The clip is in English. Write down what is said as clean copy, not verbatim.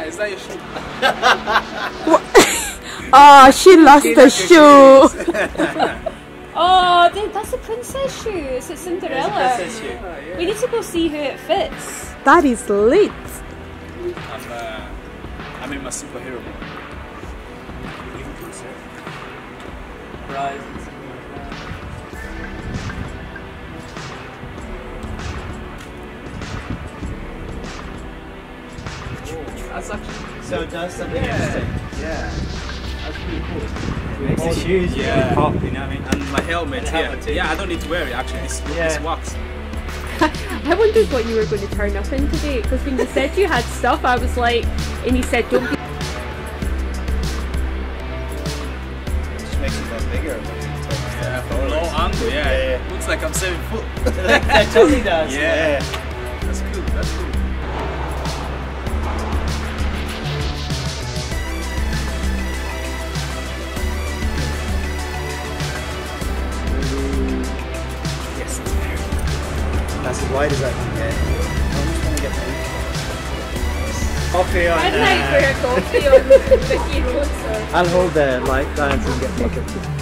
is that your shoe? Oh, she lost the shoe. Oh, dude, that's a princess shoe. It's a Cinderella. Yeah, it's a princess shoe. Yeah. We need to go see who it fits. That is lit. I'm in my superhero mode. Rise and something like that. That's actually So it does something yeah. interesting. Yeah. That's pretty cool. It makes the shoes yeah. pop, you know what I mean? And my helmet, And helmet too. Yeah, I don't need to wear it actually. This works. I wondered what you were going to turn up in today, because when you said you had stuff, I was like, and you said don't be. It just makes it look bigger. Yeah, from low angle, yeah. Looks like I'm 7 foot. That totally does. Yeah. That's cool, that's cool. Yes, it's very. That's as wide as I can get. I just want to get coffee on. I'd like for a coffee on the keyboard, so. I'll hold the light down so you can get the